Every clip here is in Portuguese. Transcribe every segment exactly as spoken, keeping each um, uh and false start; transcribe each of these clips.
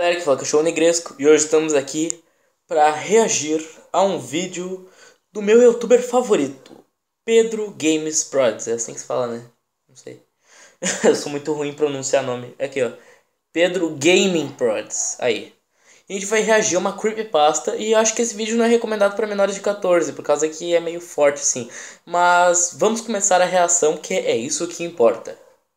Galera, que fala que eu sou o Negresco e hoje estamos aqui para reagir a um vídeo do meu youtuber favorito, Pedro Games Prods. É assim que se fala, né? Não sei. Eu sou muito ruim em pronunciar nome. Aqui, ó. Pedro Gaming Prods. Aí. A gente vai reagir a uma creepypasta e acho que esse vídeo não é recomendado para menores de catorze, por causa que é meio forte, assim. Mas vamos começar a reação, que é isso que importa.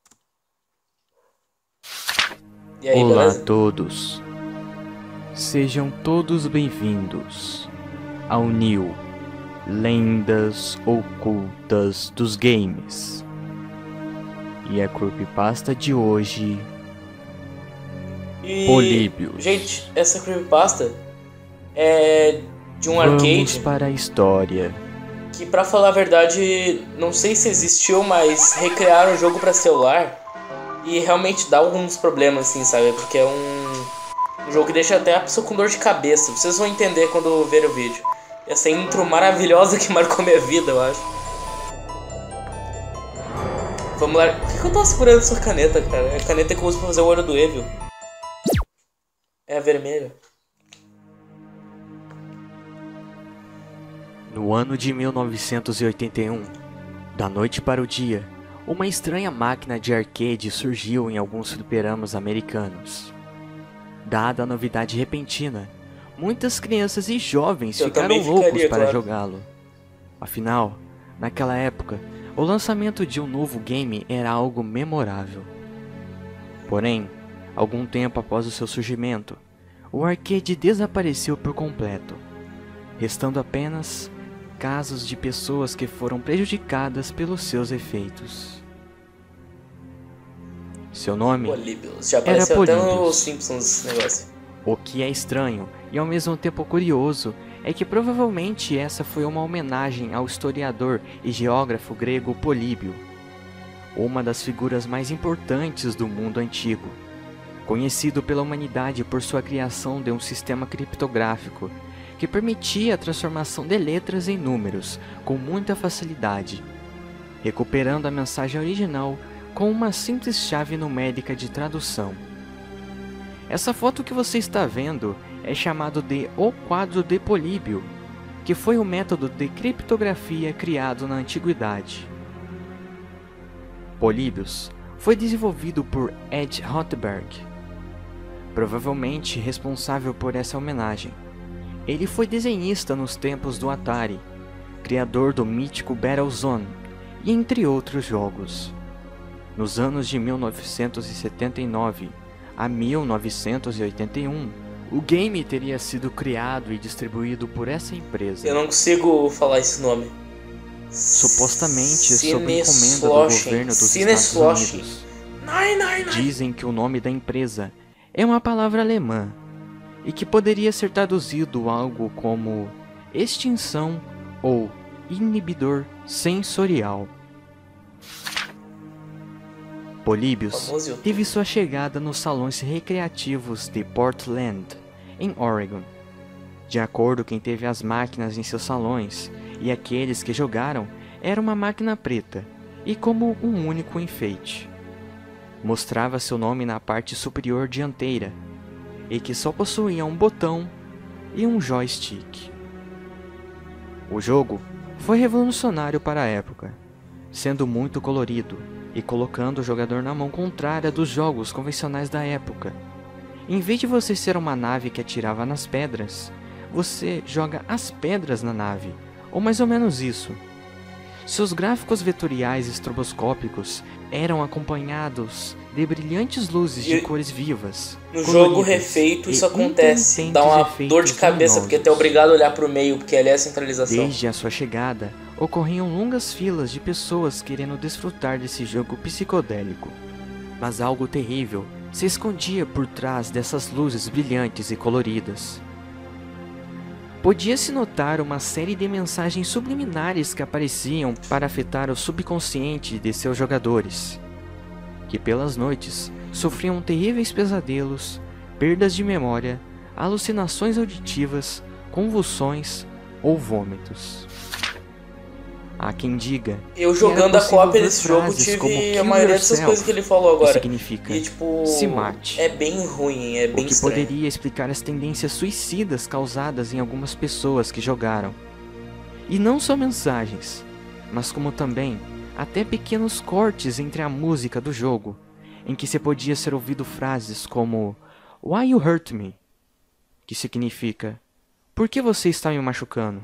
E aí, Olá beleza? a todos, sejam todos bem-vindos ao New Lendas Ocultas dos Games. E a creepypasta de hoje, E, Políbios. gente, essa creepypasta é de um Vamos arcade para a história. que, pra falar a verdade, não sei se existiu, mas recriaram o jogo pra celular e realmente dá alguns problemas, assim, sabe? Porque é um, um jogo que deixa até a pessoa com dor de cabeça. Vocês vão entender quando ver o vídeo. Essa intro maravilhosa que marcou minha vida, eu acho. Vamos lá. Por que que eu tô segurando essa caneta, cara? É a caneta que eu uso pra fazer o olho do Evil. É a vermelha. No ano de mil novecentos e oitenta e um, da noite para o dia, uma estranha máquina de arcade surgiu em alguns fliperamas americanos. Dada a novidade repentina, muitas crianças e jovens Eu ficaram também loucos ficaria, para claro. jogá-lo. Afinal, naquela época, o lançamento de um novo game era algo memorável. Porém, algum tempo após o seu surgimento, o arcade desapareceu por completo, restando apenas casos de pessoas que foram prejudicadas pelos seus efeitos. Seu nome Políbios. Já era apareceu até Políbios. nos Simpsons esse negócio. O que é estranho e ao mesmo tempo curioso é que provavelmente essa foi uma homenagem ao historiador e geógrafo grego Políbio, uma das figuras mais importantes do mundo antigo, conhecido pela humanidade por sua criação de um sistema criptográfico que permitia a transformação de letras em números com muita facilidade, recuperando a mensagem original com uma simples chave numérica de tradução. Essa foto que você está vendo é chamado de O Quadro de Políbio, que foi o método de criptografia criado na antiguidade. Políbios foi desenvolvido por Ed Rotberg, provavelmente responsável por essa homenagem. Ele foi desenhista nos tempos do Atari, criador do mítico Battlezone e entre outros jogos. Nos anos de mil novecentos e setenta e nove a mil novecentos e oitenta e um, o game teria sido criado e distribuído por essa empresa. Eu não consigo falar esse nome. Supostamente sob encomenda do governo dos Estados Unidos. Nein, nein, nein. Dizem que o nome da empresa é uma palavra alemã e que poderia ser traduzido algo como extinção ou inibidor sensorial. Políbios Famoso YouTube. teve sua chegada nos salões recreativos de Portland, em Oregon. De acordo com quem teve as máquinas em seus salões, e aqueles que jogaram, era uma máquina preta, e como um único enfeite. Mostrava seu nome na parte superior dianteira, e que só possuía um botão e um joystick. O jogo foi revolucionário para a época, sendo muito colorido e colocando o jogador na mão contrária dos jogos convencionais da época. Em vez de você ser uma nave que atirava nas pedras, você joga as pedras na nave, ou mais ou menos isso. Seus gráficos vetoriais estroboscópicos eram acompanhados de brilhantes luzes de E cores vivas. No coloridas jogo refeito isso e acontece, intermitentes dá uma efeitos dor de cabeça, porque tu é luminosos. obrigado a olhar pro meio, porque ali é a centralização. Desde a sua chegada, ocorriam longas filas de pessoas querendo desfrutar desse jogo psicodélico. Mas algo terrível se escondia por trás dessas luzes brilhantes e coloridas. Podia-se notar uma série de mensagens subliminares que apareciam para afetar o subconsciente de seus jogadores, que pelas noites sofriam terríveis pesadelos, perdas de memória, alucinações auditivas, convulsões ou vômitos. Há quem diga Eu que jogando era a cópia possível ver desse jogo frases como tive a "Kill maioria dessas yourself", coisas que ele falou que agora. significa E tipo, "se mate", é bem ruim, é o bem que estranho. poderia explicar as tendências suicidas causadas em algumas pessoas que jogaram. E não só mensagens, mas como também até pequenos cortes entre a música do jogo, em que se podia ser ouvido frases como "Why you hurt me?", que significa "Por que você está me machucando?".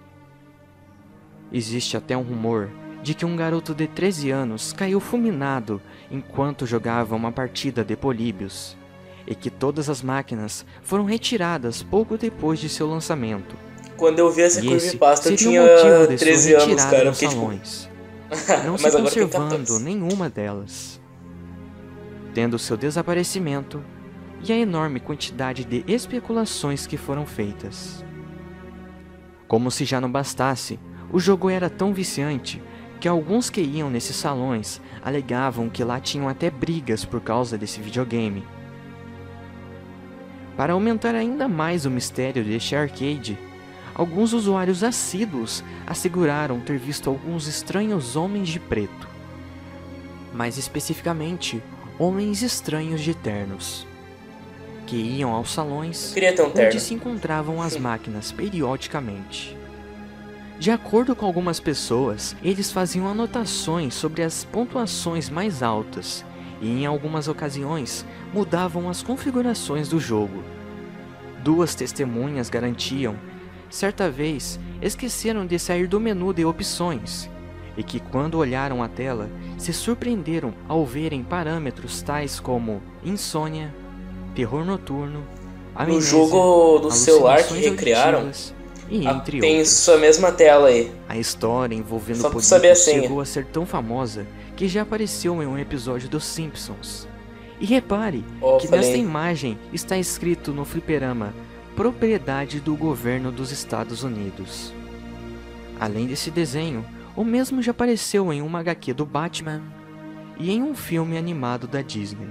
Existe até um rumor de que um garoto de treze anos caiu fulminado enquanto jogava uma partida de Políbios, e que todas as máquinas foram retiradas pouco depois de seu lançamento. Quando eu vi essa E esse creepypasta eu seria o tinha motivo de sua treze anos, retirada cara. Eu dos fiquei tipo... salões, não se Mas agora tem conservando quatorze. nenhuma delas, tendo seu desaparecimento e a enorme quantidade de especulações que foram feitas. Como se já não bastasse, o jogo era tão viciante que alguns que iam nesses salões alegavam que lá tinham até brigas por causa desse videogame. Para aumentar ainda mais o mistério deste arcade, alguns usuários assíduos asseguraram ter visto alguns estranhos homens de preto, mais especificamente, homens estranhos de ternos, que iam aos salões Eu queria ter um onde terno. se encontravam as máquinas periodicamente. De acordo com algumas pessoas, eles faziam anotações sobre as pontuações mais altas e, em algumas ocasiões, mudavam as configurações do jogo. Duas testemunhas garantiam, certa vez, esqueceram de sair do menu de opções e que, quando olharam a tela, se surpreenderam ao verem parâmetros tais como insônia, terror noturno, No amnésia, jogo do celular que alucinações recriaram, auditivas e ah, entre tem outros. sua mesma tela aí. A história envolvendo Só pra Políbios saber a senha. chegou a ser tão famosa que já apareceu em um episódio dos Simpsons. E repare Ó, que falei. nesta imagem está escrito no fliperama "Propriedade do Governo dos Estados Unidos". Além desse desenho, o mesmo já apareceu em uma agá quê do Batman e em um filme animado da Disney.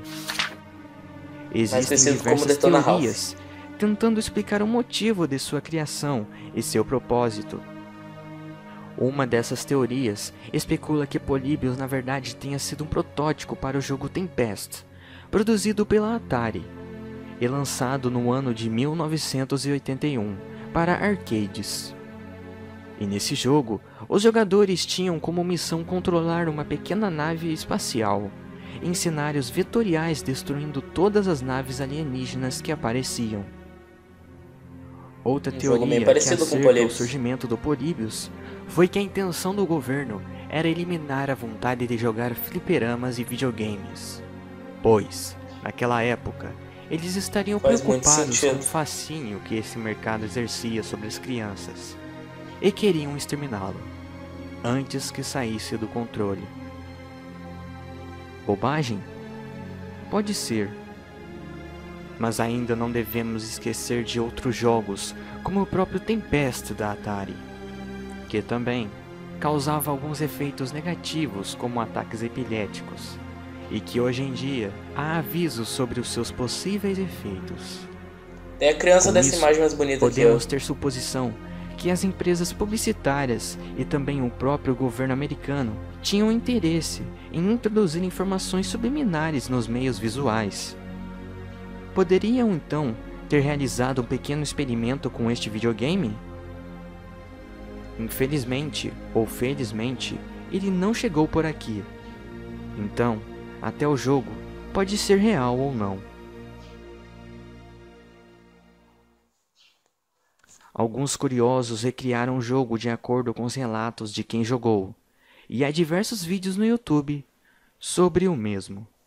Existem conhecido como diversas Detona Ralph. teorias tentando explicar o motivo de sua criação e seu propósito. Uma dessas teorias especula que Políbios na verdade tenha sido um protótipo para o jogo Tempest, produzido pela Atari e lançado no ano de mil novecentos e oitenta e um para arcades. E nesse jogo, os jogadores tinham como missão controlar uma pequena nave espacial, em cenários vetoriais destruindo todas as naves alienígenas que apareciam. Outra Um jogo meio teoria que parecido com acerca o Políbios. surgimento do Políbios foi que a intenção do governo era eliminar a vontade de jogar fliperamas e videogames, pois, naquela época, eles estariam Faz muito preocupados com sentido. o fascínio que esse mercado exercia sobre as crianças e queriam exterminá-lo antes que saísse do controle. Bobagem? Pode ser. Mas ainda não devemos esquecer de outros jogos, como o próprio Tempest da Atari, que também causava alguns efeitos negativos como ataques epiléticos, e que hoje em dia há avisos sobre os seus possíveis efeitos. Tem a criança Com dessa isso, imagem mais bonita aqui, ó. podemos ter suposição que as empresas publicitárias e também o próprio governo americano tinham interesse em introduzir informações subliminares nos meios visuais. Poderiam então ter realizado um pequeno experimento com este videogame? Infelizmente ou felizmente, ele não chegou por aqui. Então, até o jogo pode ser real ou não. Alguns curiosos recriaram o jogo de acordo com os relatos de quem jogou, e há diversos vídeos no YouTube sobre o mesmo.